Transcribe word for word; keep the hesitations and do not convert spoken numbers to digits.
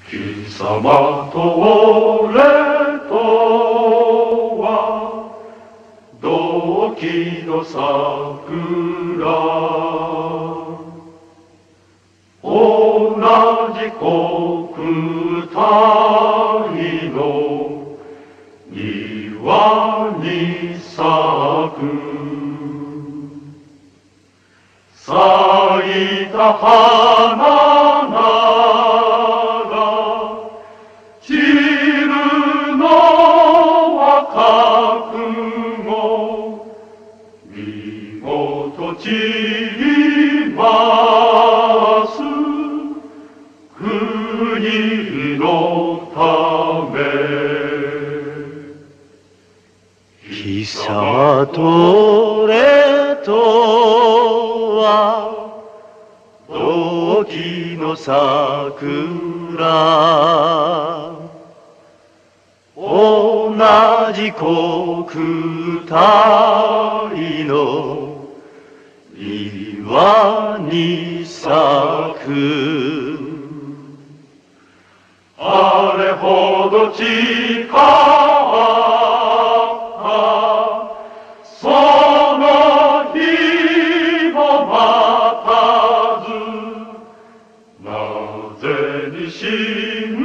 貴様と俺とは同期の桜、同じ国体の庭に咲く。咲いた花なら散るのは覚悟、見事散ります国のため。 貴様と俺とは同期の桜、同じ国体の庭に咲く。 あれほど近その日も待たず、なぜに死ん